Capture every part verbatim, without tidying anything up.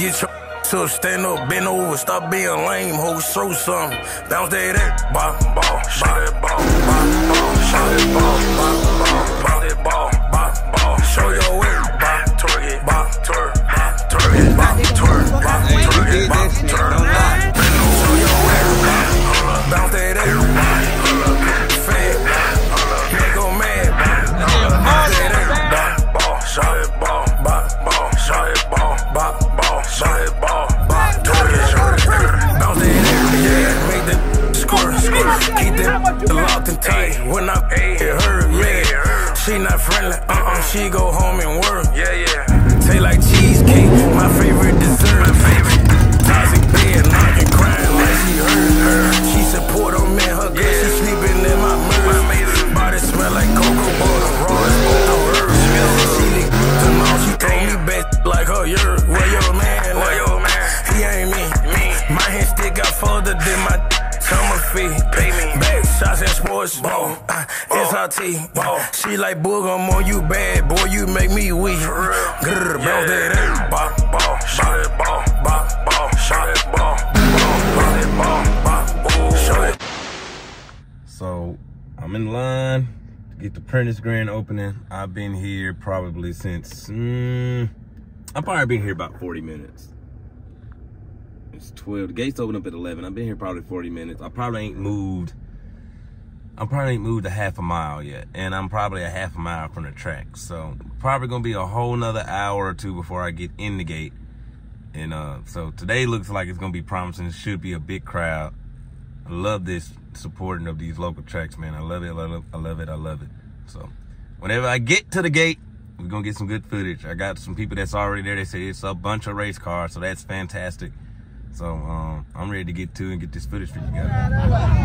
Get your to stand up, bend over, stop being lame, ho, show something. Bounce that that ball, ball, shot that ball, ball, ball, shot that ball, ball, ball, bounce that ball, ball, ball, show your way, ball, twerk it, ball, twerk, ball, twerk it, ball, twerk, ball, twerk it, ball, twerk, show your way, ball, bounce that that, fat, make 'em mad, bounce that that, ball, shot that ball, ball, ball, shot that ball, ball, ball, shot that ball. Keep that locked and tight. When I hit her, yeah. She not friendly, uh-uh, she go home and work. Yeah, yeah. Taste like cheesecake, my favorite dessert. My favorite. Toxic bed, knocking, crying like she hurt her. She support on me, her girl, she sleeping in my mirror. Body smell like cocoa butter, raw as both of her. She licked the mouth, she told me back like her, you're where your man, where your man. He ain't me, me. My hand stick got further than my summer fee, pay me back shots and sports ball. Uh, S R T, ball. She like boog, I'm on you bad, boy. You make me weak. Grrr, bounce that ball, ball, shot that ball, ball, ball, shot that ball, ball, ball, ball, shot it. So I'm in line to get the Prentice Grand opening. I've been here probably since. Mm, I've probably been here about forty minutes. It's twelve. The gates open up at eleven. I've been here probably forty minutes. I probably ain't moved. I probably ain't moved a half a mile yet. And I'm probably a half a mile from the track. So probably gonna be a whole nother hour or two before I get in the gate. And uh, so today looks like it's gonna be promising. It should be a big crowd. I love this supporting of these local tracks, man. I love it, I love it, I love it, I love it. So whenever I get to the gate, we're gonna get some good footage. I got some people that's already there. They say it's a bunch of race cars, so that's fantastic. So um, I'm ready to get to and get this footage for you guys.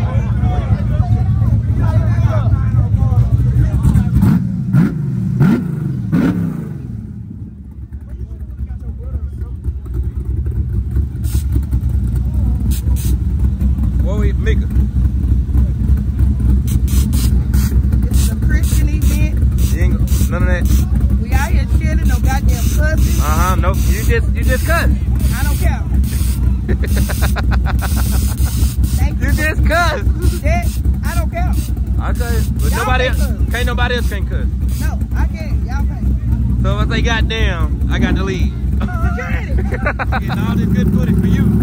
Whoa, Mika. This is a Christian event. You ain't, none of that. We out here chilling, no goddamn cussing. Uh huh. Nope. You just you just cut. I don't care. Thank you. You just cuss. That, I don't care. I tell you, but nobody else, can't nobody else can cuss. No, I can't. Y'all can't. So if I say goddamn, I got to leave. Getting all this good footage for you.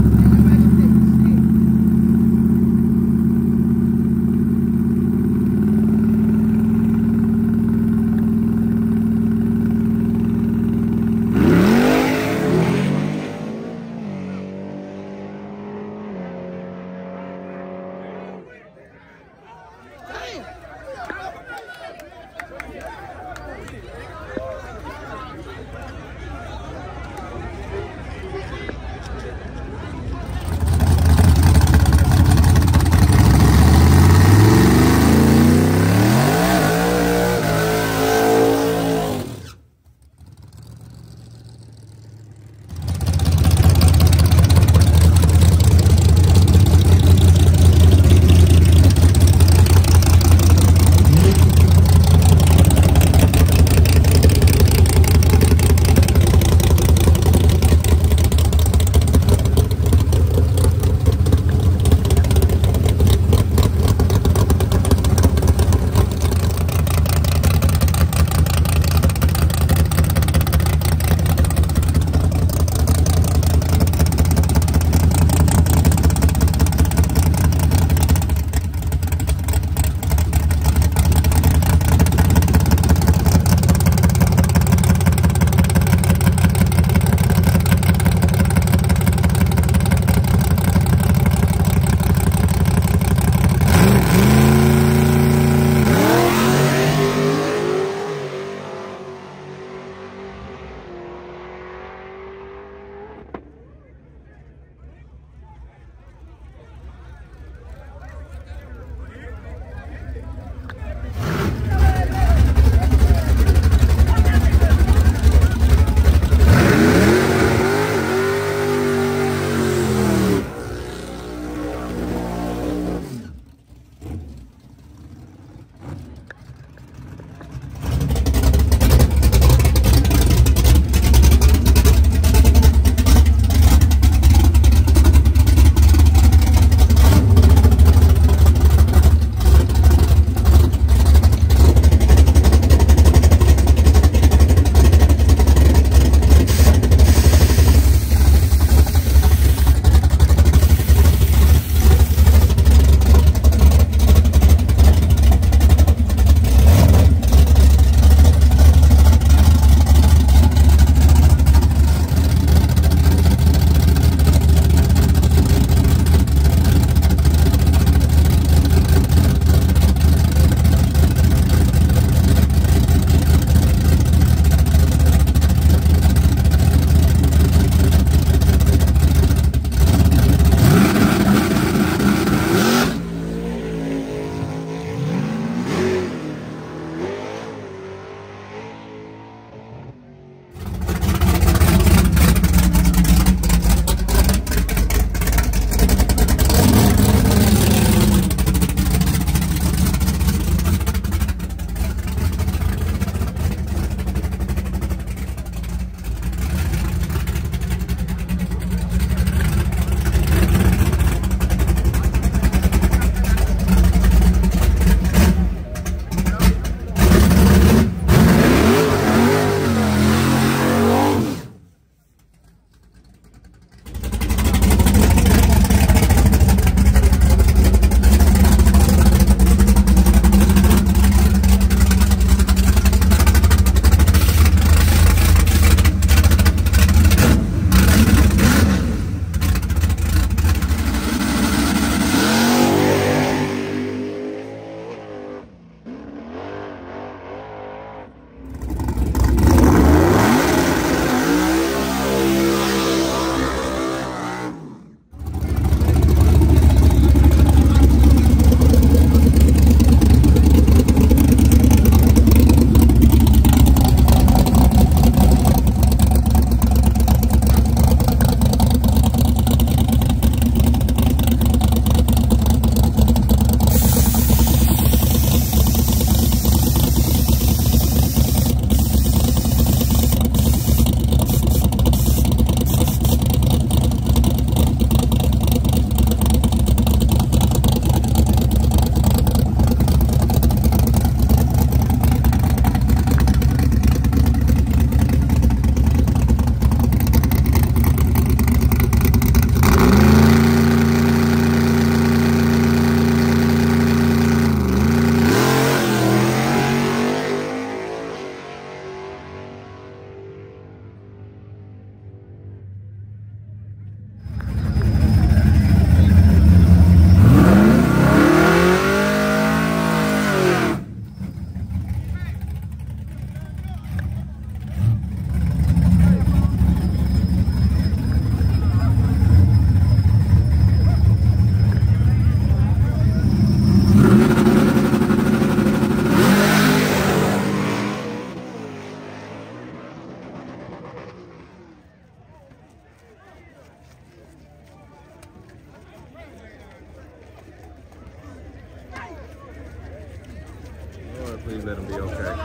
Please let him be okay.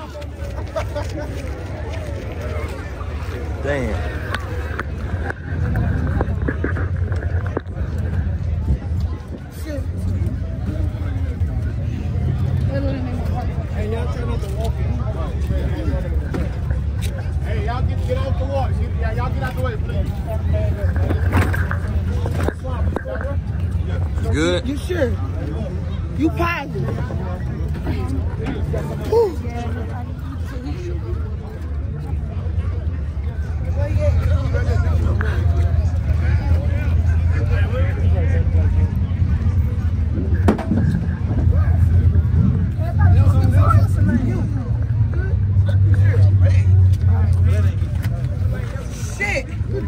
Damn. Hey, y'all try not to walk in. Hey, y'all get, get out the water. Yeah, y'all get out the way, please. You good? You sure? You positive? Shit!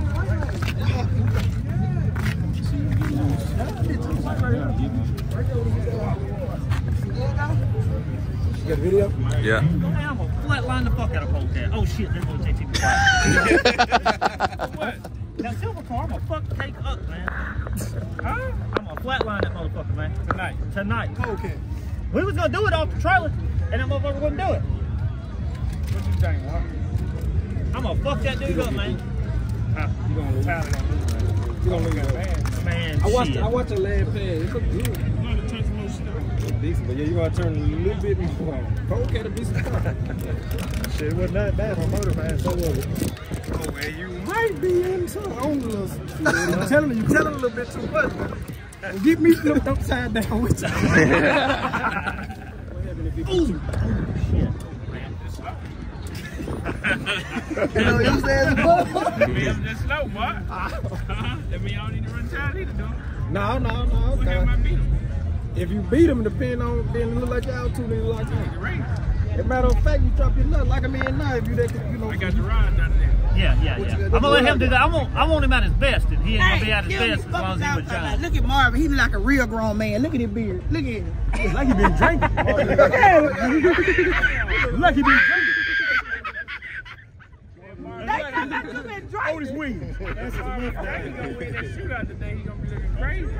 You got a video? Yeah. I'm gonna flatline the fuck out of Polecat. Oh shit, they're gonna take people out. What? Now, Silver Car, I'm gonna fuck take up, man. Huh? I'm gonna flatline that motherfucker, man. Tonight. Tonight. Okay. We was gonna do it off the trailer, and that motherfucker wouldn't do it. What you think, huh? I'm gonna fuck that dude up, man. Huh? You gonna lose. You gonna lose that man. Man, I watched, shit. I watched the last pass. It looked good. It's decent, but yeah, you gotta turn a little bit more. Polecat a decent car. Shit, it wasn't that bad on motor pass, so was it? Oh, man, you might be in some on the little. I'm telling you, you telling a little bit too much. Well, get me flipped upside down with you. What happened if you Ooh, shit. You know what I'm saying? I'm just slow, boy. Uh-huh. That mean I don't need to run time either, though. No, no, no. What happened if I beat him? If you beat them, depending on, then it look like y'all two niggas like that. The race. As a matter of fact, you drop your nut like a man now if you that, you know. I got the ride down there. Yeah, yeah, yeah. I'm gonna let him do that. I want, I want him at his best, and he ain't gonna be at his Hey, best as long as he was trying. Look at Marvin, he like a real grown man. Look at his beard. Look at him. It's like he been drinking. Like he been drinking. Like you been drinking. Otis Williams. That's why I'm gonna win that shootout today. He gonna be looking crazy.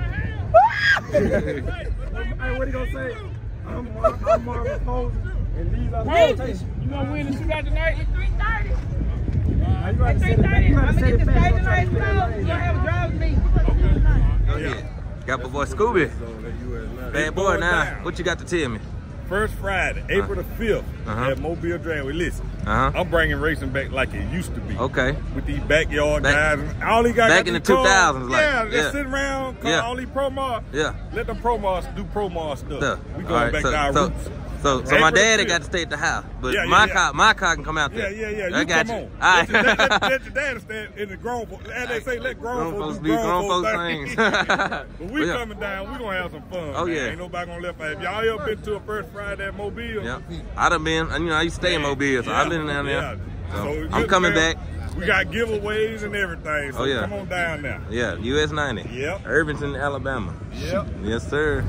Hey, what he gonna say? I'm, I'm Marvin Moses, and these are the Hey, quotations. you gonna win the shootout tonight? three thirty. Now, you gotta At set three it back. thirty, You I'm gotta gonna set get it the back. stage Don't try to lights get that closed. lane. You're gonna have a drive with me. Go ahead. Got my boy Scooby. Bad boy now. What you got to tell me? First Friday, April the fifth, Uh-huh. at Mobile Dragway. Listen, Uh-huh. I'm bringing racing back like it used to be. Okay. With these backyard Back- guys. And all these guys back got in these the two thousands, cars. like, yeah, yeah. just sitting around, call Yeah. all these pro mars. Yeah. Let them pro mars do pro mars stuff. Stuff. We All going right, back so, to our so, roots. so, so my April the daddy fifth. got to stay at the house, but Yeah, yeah, my yeah. car, my car can come out Yeah, there. yeah, yeah. I You got come you. on. All right. Let, your- let, let, let your daddy stand in the grown folks. As they say, let grown, Grown folks folks do be grown folks things. things. But we Yeah. coming down, we gonna have some fun. Oh, man. yeah. Ain't nobody gonna left out. If y'all ever been to a First Friday at Mobile, Yeah. I done been, you know, I used to stay in Mobile, so yeah, I've been down there. yeah. So, So I'm just coming man, back. We got giveaways and everything, so Oh, yeah. come on down now. Yeah, U S ninety. Yep. Irvington, Alabama. Yep. Yes, sir.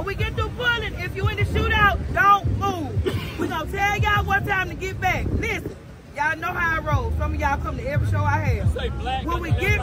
When we get through pulling, if you in the shootout, don't move. We gonna tell y'all what time to get back. Listen, y'all know how I roll. Some of y'all come to every show I have. Say black. When we get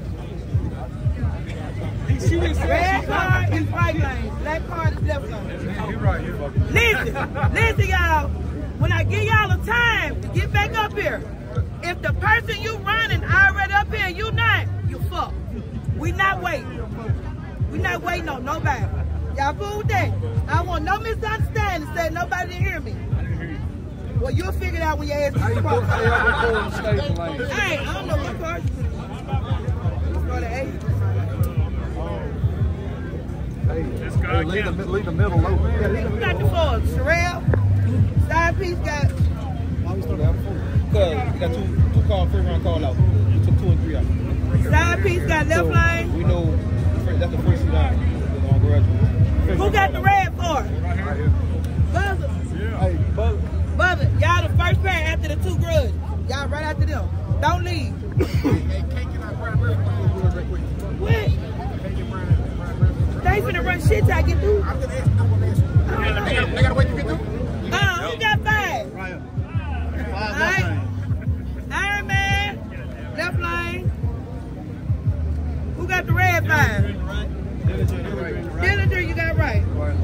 red card is right lane, black card is left lane. You're right, you're right. Listen, listen, y'all. When I give y'all a time to get back up here, if the person you running already up here, you not, you fuck. We not waiting. We not waiting on nobody. Y'all cool with that? I want no misunderstanding. Say nobody didn't hear me. Well, you'll figure it out when your ass gets caught. Hey, I don't know what card you put in. Let's go to eight. Hey, hey, leave, the, leave the middle low. Who got the fours? Sherelle? Side piece got... Because we got two, two call, first round call out. We took two and three out. Side piece got left so lane. We know that's the first line. Who got the red for? Buzzer. Hey, Buzzer. Buzzer. Y'all the first pair after the two grudges. Y'all right after them. Don't leave. What? They finna run shit till I get through. They gotta wait to get through? Uh, who got five? Alright. Iron Man. Left lane. Who got the red five? Dillinger, you got right.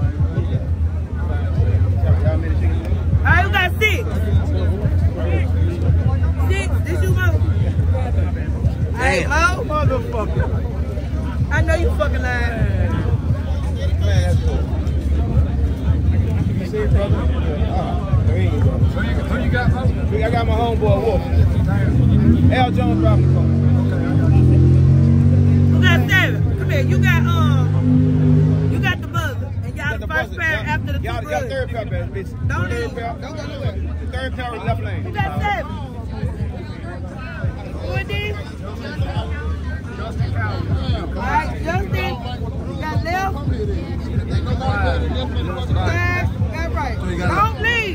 Alright, who got six? Six? This you, Mo? Alright, Mo? Motherfucker. I know you fucking lying. You see it, brother? Uh, there you go. So you, so you got Mo? I got my homeboy, Wolf. Al Jones driving the car. Who got seven? Come here, you got, um, you got the buzzer. And y'all the first pair after the two Y'all got third pair, bitch. Don't third leave. pair. Don't go nowhere. Third pair is left lane. Who got seven? Who is this? Alright, Justin. Got left. Third, got right. Don't leave.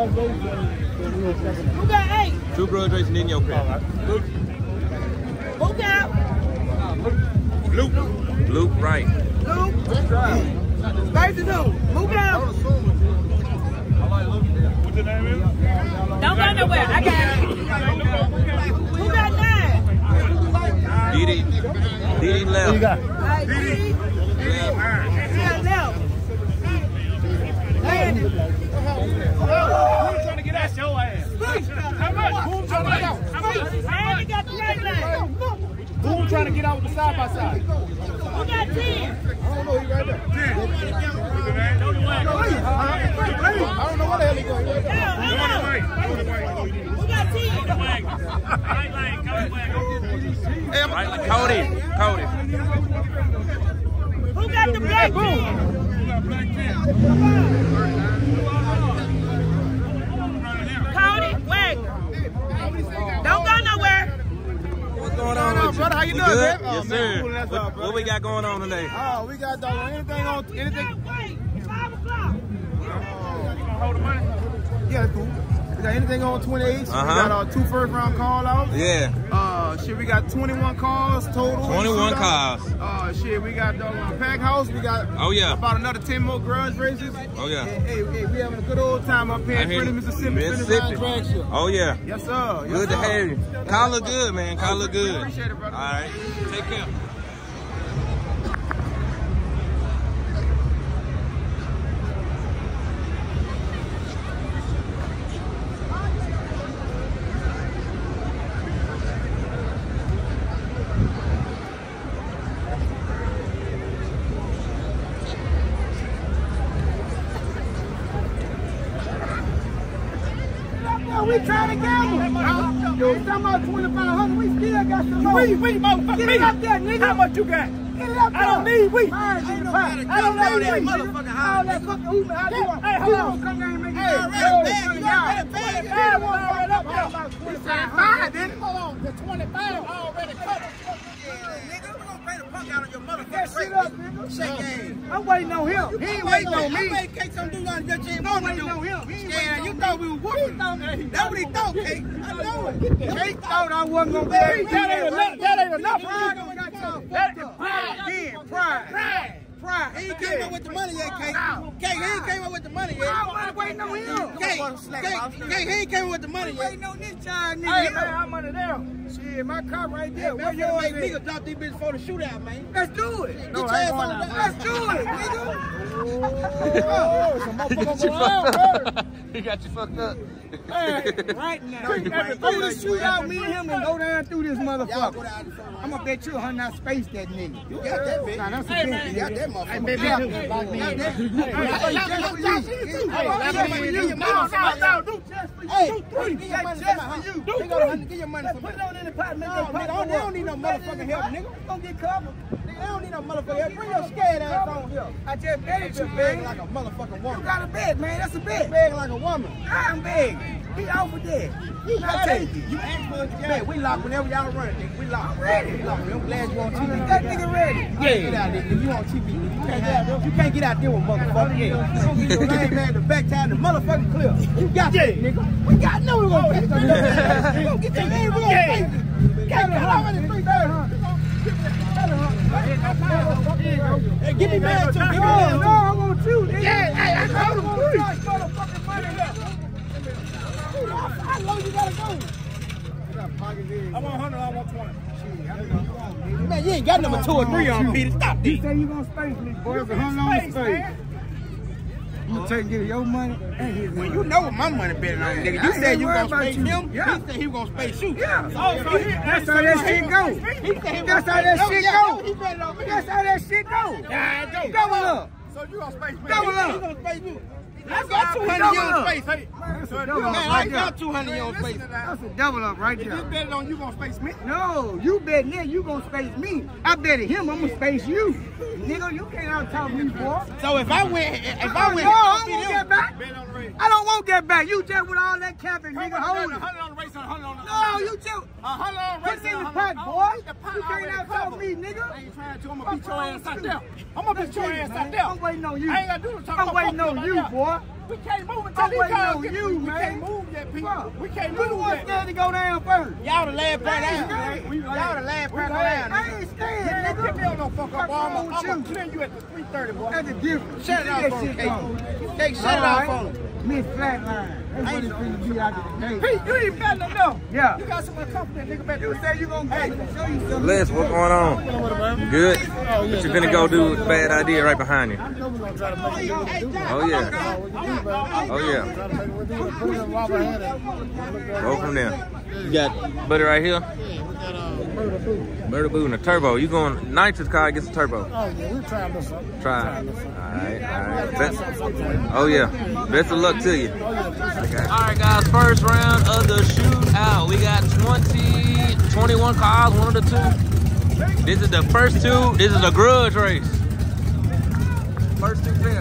Who got eight? Two grudge racing in your car. Who got? Luke. Luke, right. Luke. Versus who? Who got? What's your name is? Don't go nowhere. I got it. Who got nine? Didi. Didi left. All right, Didi. She got left. Landon. Who's trying to get at your ass? How much? Who's trying to get out? How much? Landon got the right lane. Who's trying to get out with the side by side? Who got ten? I don't know, he right there. I I don't know what the hell he going. Who got ten? Right lane, go back. Right, like Cody. Cody. Who got the black ten? Cody Wagner. Don't go nowhere. What's going on, brother? How you We doing, good? man? Oh, Yes, man, sir. cool, that's What, all, brother. what we got going on today? Oh, we got dog anything on anything. Wait, five o'clock. Hold the money. Yeah, cool. We got anything on twenty-eight. Uh-huh. We got our two first round call outs. Yeah. Uh, shit, we got twenty-one calls total. twenty-one Shootout. calls. Uh, shit, we got dog on Pack House. We got Oh, yeah. about another ten more grudge races. Oh, yeah. Hey, hey, hey, we having a good old time up here I in hear Freddie, you. Mississippi. Mississippi. Drag Show. Oh, yeah. Yes, sir. Yes, Good to sir. have you. Kyle look good, man. Kyle look good. Appreciate it, brother. All right. Take care. We trying to gamble. You was talking about twenty-five hundred. We still got some more. We, we, motherfucker. Get it up there, nigga. How much you got? Get it up there. I don't need we. I don't need we. All that fucking hooping. How you want? Hey, hold on. Come down and make it. Hey, already bad. Bad one already up there. About twenty-five, didn't it? Hold on. The twenty-five already cut. Nigga, we're gonna pay the fuck out of your That motherfucking shit up, nigga. shake game. I'm waiting on him. He ain't waiting on me. I made Cake some do nothing that you ain't I'm want to waiting do. on him. He ain't Yeah, waiting you on thought me. we were He whooping. thought that he That's what he thought, Cake. I know it. Cake thought I wasn't gonna be. That ain't enough. That ain't enough. Pride don't got y'all That fucked up. pride again. Pride. Pride. Pride. He ain't came up with the money yet, K. K, he ain't came up with the money yet. I'm waiting on him. K, K, K, he ain't came up with the money yet. Waiting on this child, nigga. Hey, man, how money there? Shit, my car right there. Where your ass nigga drop these bitches for the shootout, man? Let's do it. No, I ain't going out. Let's do it, nigga. Oh, some motherfucker going out, He got you fucked up. Right now. Before the shootout, me and him and go down through this motherfucker. I'm gonna bet you a hundred not space that nigga. You got that bitch. Nah, that's a Hey, bitch. man, you got that motherfucker. Hey, baby, Yeah. too. Got Like me. that. Hey, Hey, hey, just for you. just for you. Hey, Hey, just for you. no, no, Give your money to somebody. no, do just for you. Hey, Do three. give your money to Just somebody. for you. They Do gonna three. give your money to Put somebody. it on in the pot, make No, that pot nigga, go they don't up. need no Put that in motherfucking the help, pot. nigga. We gonna get covered. Nigga, they don't need no motherfucking help. Bring your scared ass on here. I just bet You you, beg man. like a motherfucking You woman. got a bet, man. That's a You bet. beg like a woman. I'm big. He offered that. You I got take it. it. You asked for it. Yeah, we lock whenever y'all run it, nigga. We lock. ready. We lock. I'm glad you on T V. That nigga ready. Yeah. Get out there. If you on T V, you can't get out there. You can't get out there with motherfucker. Yeah. Don't get your lame man the back time the motherfucking clip. You got that, nigga. We got no. We gonna get your name. We gonna get your name. We gonna pay you. Can't get how many three thirty hundred. Hey, give me mad too. Give me mad too. No, I want you. Nigga. Yeah, hey, I told him three. Motherfucking money here. How long you gotta go? I want one hundred, I want twenty. Man, you ain't got number two or three on Peter. Stop You this. say you gonna space me, boy. It's a hundred on the space. You take get your money and his Well, money. you know what my money better on, nigga. You I said ain't you worried gonna about space you. him. Yeah. He said he was gonna space you. Yeah. Oh, so he, That's how that shit go. He said he was That's gonna how that space- shit yeah, go. He better on me. That's how that shit go. Yeah, it go. Double up. So you gonna space me? Double He up. gonna space you. I got two hundred Double on up. space. That's a double Man, up I right ain't there. got two hundred on space. That's a double up right If there. this betting on you gonna space me? No, you bet that you gonna space me. I bet at him, I'm gonna space you. Nigga, you can't out talk me, boy. So if I win, if I No, win, I I'll don't be want them. that back. Bet on the race. I don't want that back. You just with all that capping, nigga, hold A it. hundred on the race and a hundred on the No, you just A hundred on the put race it in and the a pot, hundred. boy. The pot You can't already out talk covered. me, nigga. I ain't trying to. I'm gonna beat your What's ass wrong out with there. you? I'm gonna beat your That's ass it, out man. there. I'm waiting on you. I ain't gotta do the talk. I'm waiting on you, boy. We can't move until I'm these waiting guys on get- you, we man. can't move yet, people. Bro, We can't you the move one yet. scared to go down first. Y'all the last part I ain't down. scared. Y'all the last part I down. ain't scared, Man, nigga. get me on no fuck up, boy. I'm What's wrong gonna with you? clear you at the three thirty, boy. That's the difference. Shut it That off on shit Cake. go. Cake, shut it All off right. on him. Miss Flatline. That's what it's finna be out there today. Pete, you ain't betting enough. Yeah. You got some confidence, nigga. Bet You say you gonna get me to show you something. Les, what's going on? You good? What you finna go do with Bad Idea right behind you? I know we're gonna try to make it do it. Oh yeah. Oh yeah. Go from there. You got Buddy right here? Murder Boo and a turbo. You going nitrous car gets a turbo. Oh yeah, we trying this up. Try. Alright, alright. Best, oh yeah. Best of luck to you. Alright guys, first round of the shootout. We got twenty, twenty-one cars, one of the two. This is the first two. This is a grudge race. First two there.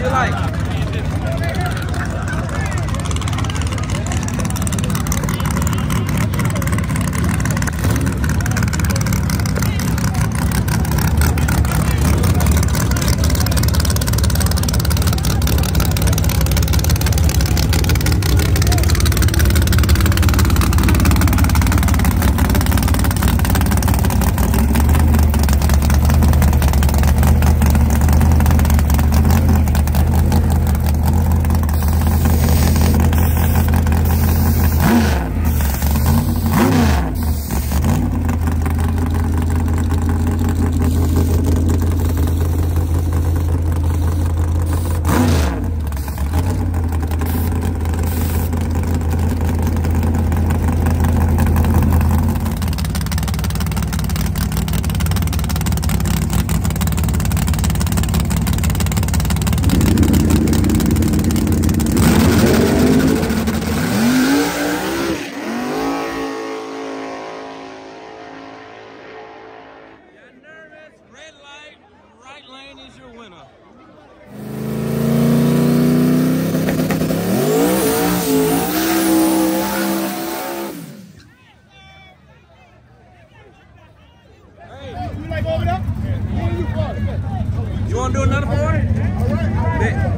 you like? You want to do another one? All right. Bet.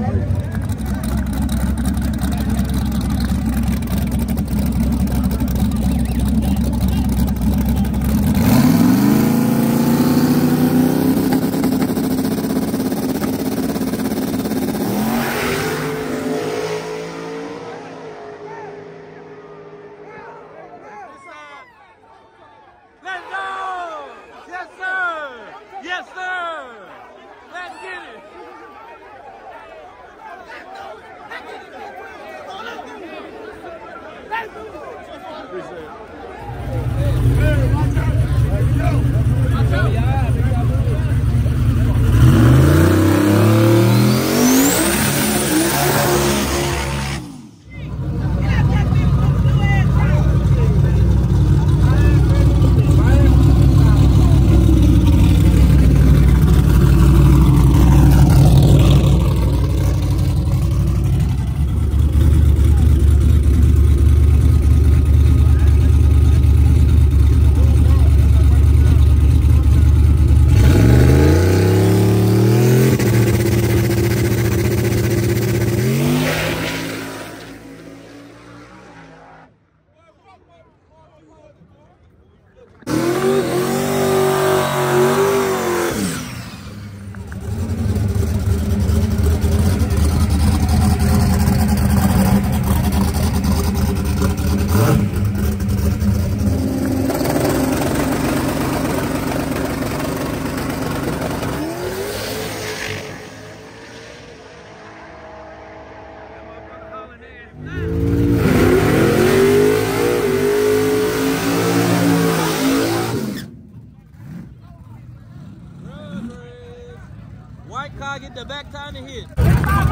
White car get the back time to hit. Hey,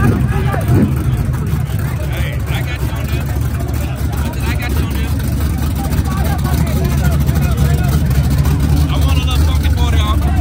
I got you on this. I got you on this. I want a little funky forty off.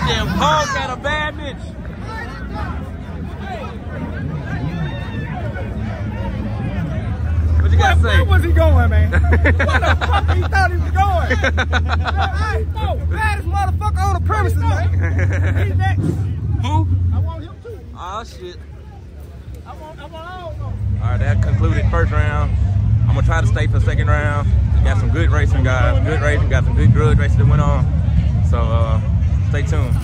damn Polecat a bad bitch. What you gotta say? Where was he going, man? Where the fuck he thought he was going? Hey, no, baddest motherfucker on the premises, man. He's next. Who? I want him too. Oh shit. I want, I want all of them. All right, that concluded first round. I'm gonna try to stay for the second round. Got some good racing, guys. Good racing. Got some good grudge racing that went on. So uh, stay tuned.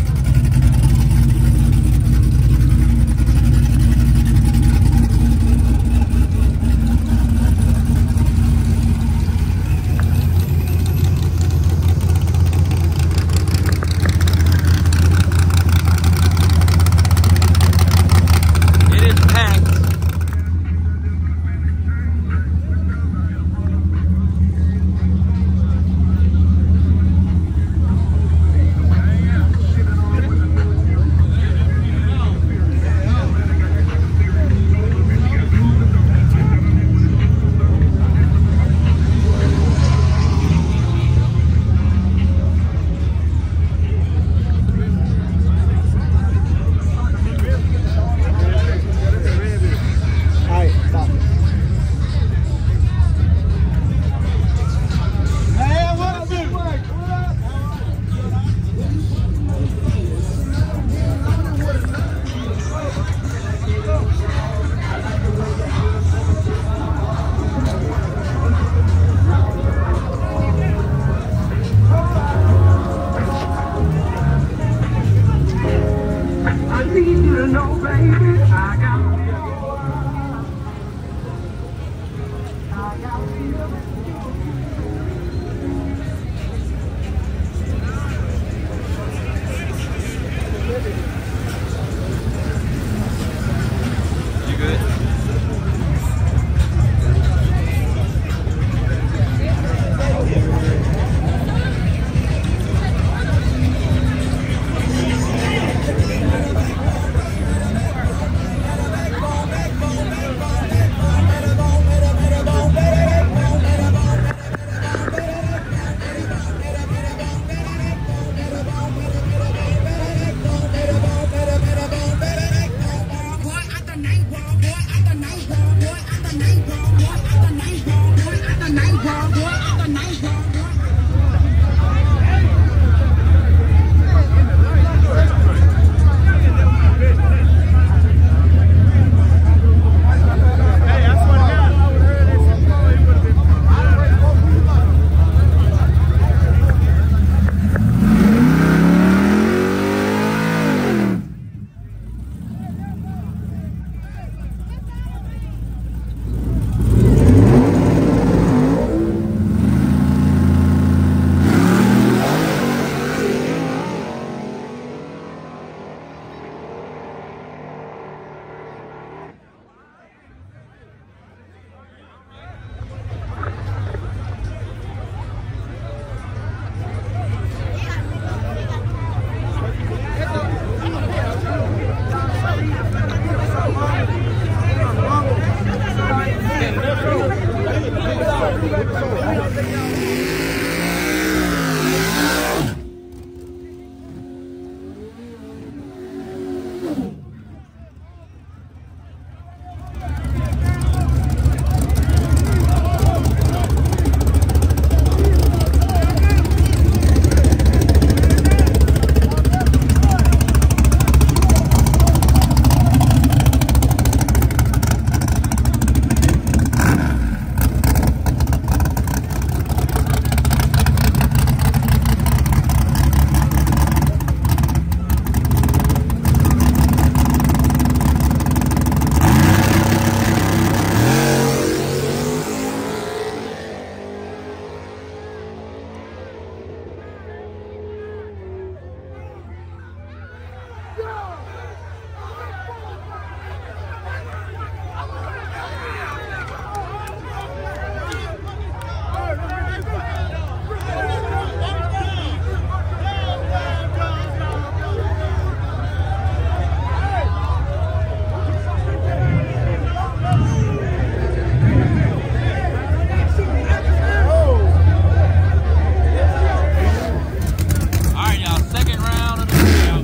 All right, y'all, second round of the round.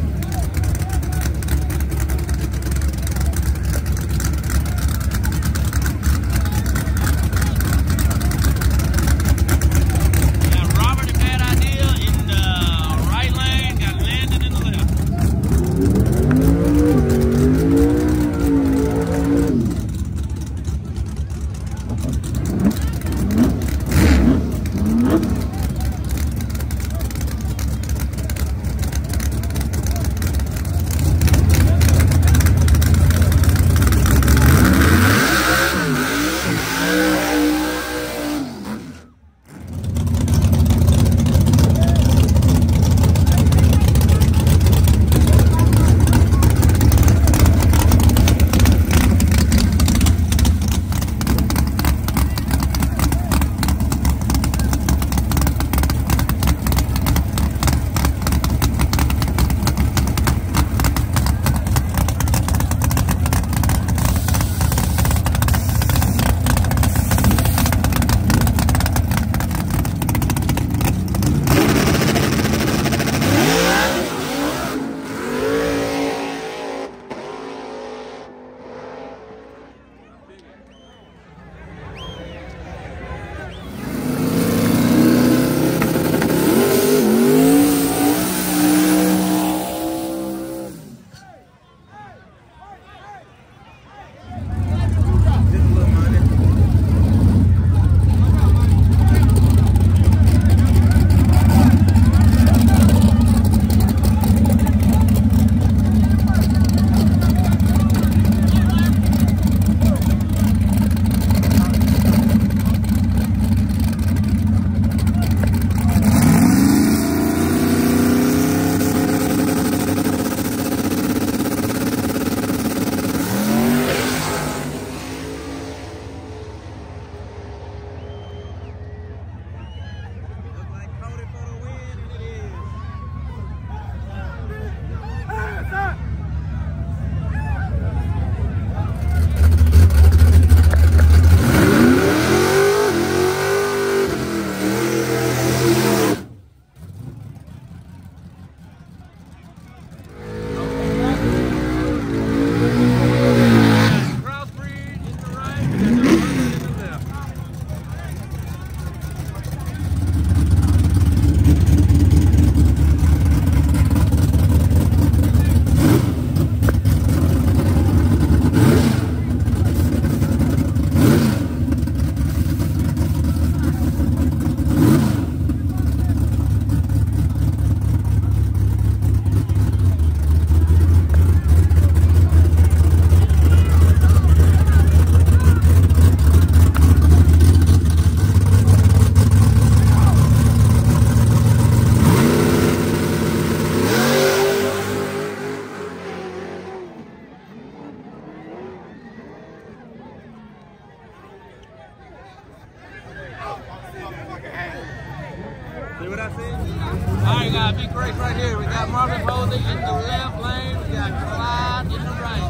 we got big race right here. We got Marvin Posey in the left lane. We got Clyde in the right.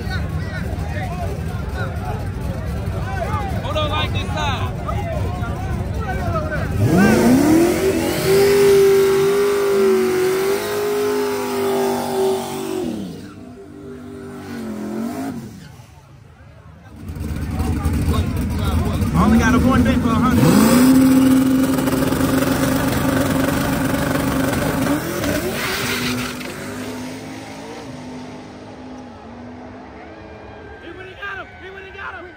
Hold on like this side. I only got a one day for a hundred. He went and got him. He went and got him.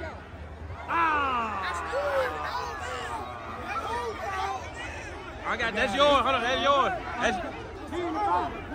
I got that's yours. Hold on, that's yours. That's